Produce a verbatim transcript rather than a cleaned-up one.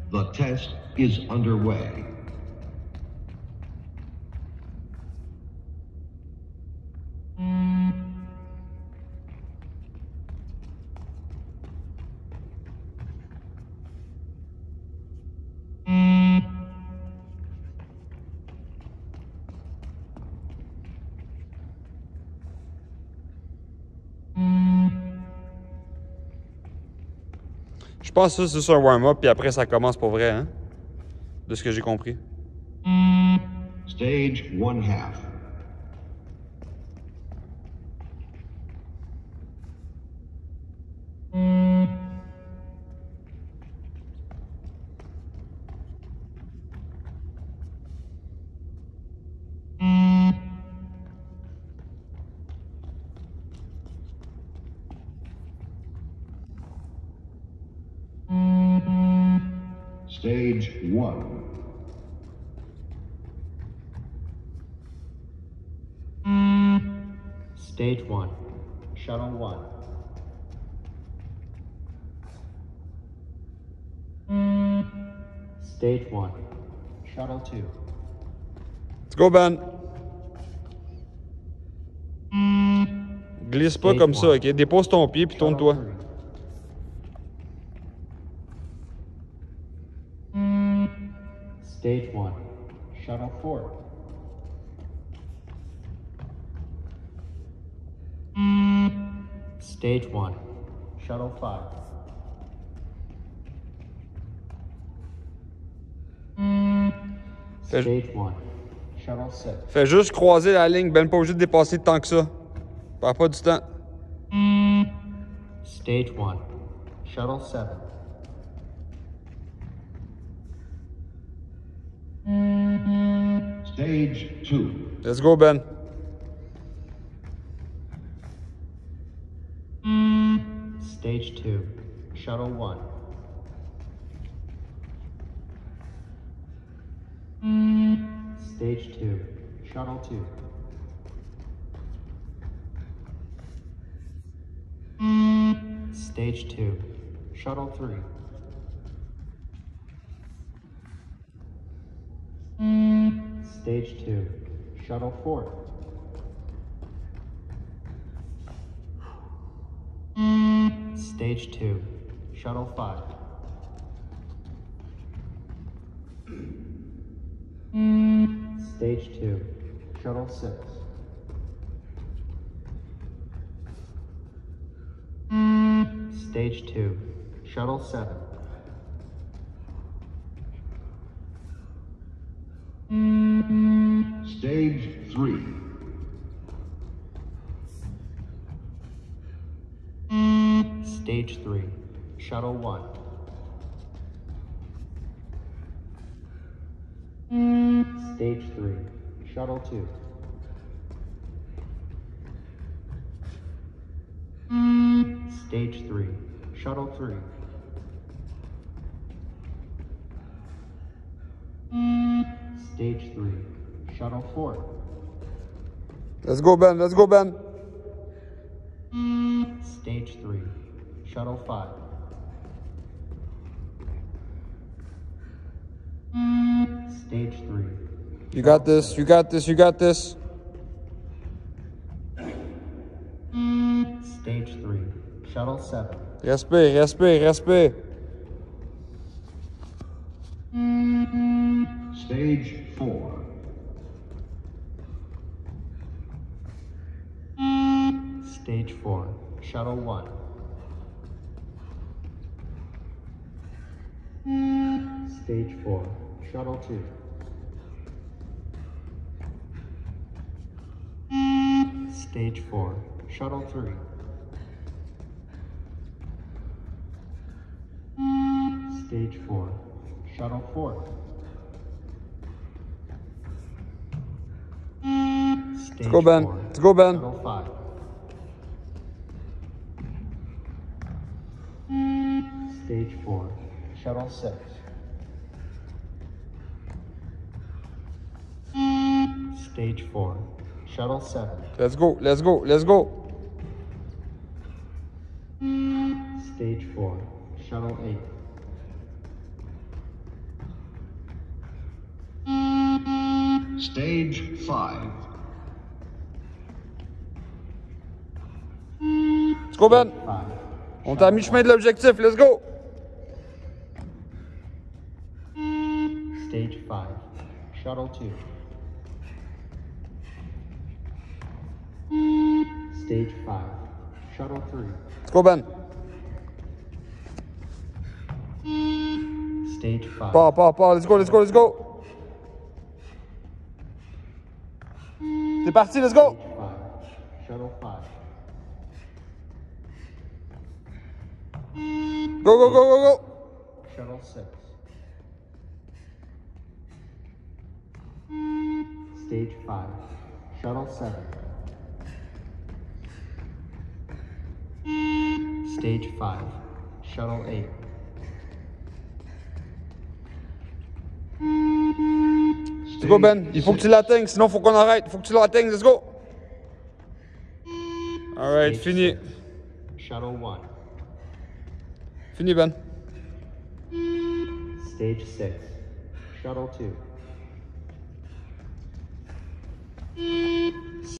The test is underway. Je pense que ça, c'est sur un warm-up, puis après, ça commence pour vrai, hein? De ce que j'ai compris. Stage one half. Stage one. Stage one. Shuttle one. Stage one. Shuttle two. Let's go, Ben. Glisse pas comme ça, ok? Dépose ton pied puis tourne-toi. Stage one. Shuttle four. Stage one. Shuttle five. Stage one. Shuttle six. Fais juste croiser la ligne, Ben, pas obligé de dépasser tant que ça. Perds pas du temps. Stage one. Shuttle seven. Stage two. Let's go, Ben. Stage two. Shuttle one. Stage two. Shuttle two. Stage two. Shuttle three. Stage two. Shuttle four. Stage two. Shuttle five. Stage two. Shuttle six. Stage two. Shuttle seven. Stage three. Stage three. Shuttle one. Stage three. Shuttle two. Stage three. Shuttle three. Stage three. Shuttle four. Let's go, Ben. Let's go, Ben. Stage three. Shuttle five. Stage three. You got this. You got this. You got this. Stage three. Shuttle seven. Respire, respire, respire. Stage four. Stage four. Shuttle one. Stage four. Shuttle two. Stage four. Shuttle three. Stage four. Shuttle four. Stage Let's go, Ben. four. Let's go, Ben. Shuttle five. Stage four. Shuttle six. Stage four. Shuttle seven. Let's go. Let's go. Let's go. Stage four. Shuttle eight. Stage five. Let's go, Ben. five. On est à mi-chemin de l'objectif. Let's go. Stage five. Shuttle two. Stage five. Shuttle three. Let's go, Ben. Stage five. Part, part, part. Let's go, let's go, let's go. T'es parti, let's go. Five. Shuttle five. Go, go, go, go, go. Shuttle six. Stage five. Shuttle seven. Stage five. Shuttle eight. Let's go, Ben. Il faut que tu l'atteignes, sinon il faut qu'on arrête. Il faut que tu l'atteignes, let's go. Alright, Stage fini. six. Shuttle one. Fini, Ben. Stage six. Shuttle two.